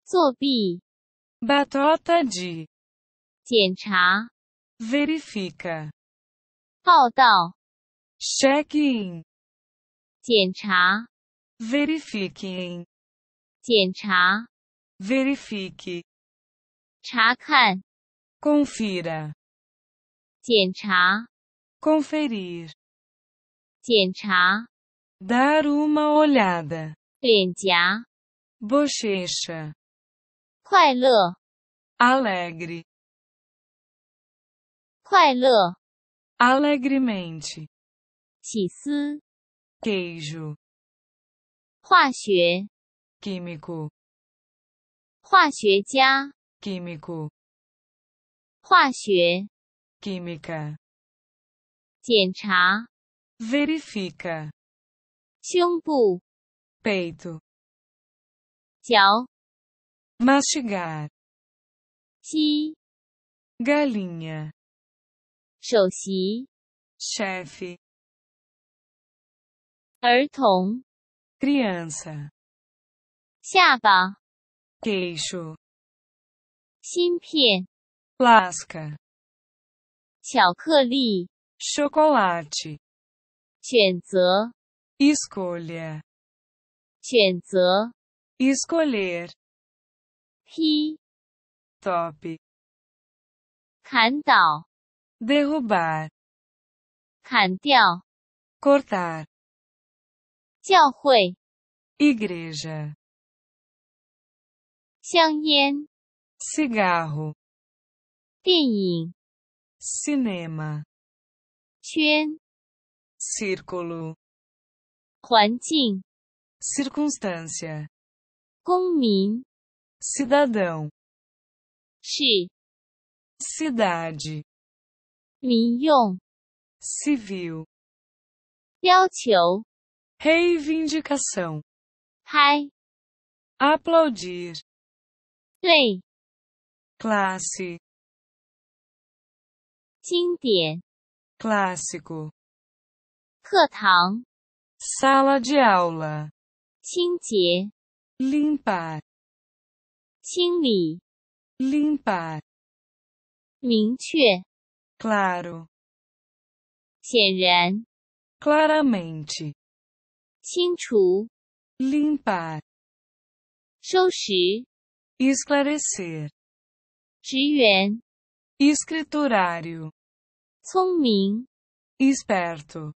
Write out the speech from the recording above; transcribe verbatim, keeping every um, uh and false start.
作弊 batota de, 检查 verifica, 报道 check-in, 检查 verifique-in, 检查 verifique, 查看 confira, 检查 conferir, 检查 dar uma olhada, 脸颊 bochecha, 快乐 alegre, 快乐 alegremente, 起司 queijo, 化学 químico, 化学家 químico, 化学 química, 检查 verifica, 胸部 peito, 嚼 mastigar, 鸡 galinha, 首席 chefe, 儿童 criança, 下巴 queixo, 芯片 lasca, 巧克力 chocolate, 选择 escolha, 选择 escolher, 劈 top, 砍倒 derrubar, 砍掉 cortar, 教会 igreja, 香烟 cigarro, 电影 cinema, 圈 círculo, 环境 circunstância, 公民 cidadão, 是 cidade, 民用 civil, 要求 reivindicação, 拍 aplaudir, 类 classe, 经典 clássico, 课堂 sala de aula, 清洁 limpar, 清理 limpar, 明确 claro, 显然 claramente, 清除 limpar, 收拾 esclarecer, 职员 escriturário, 聪明 esperto,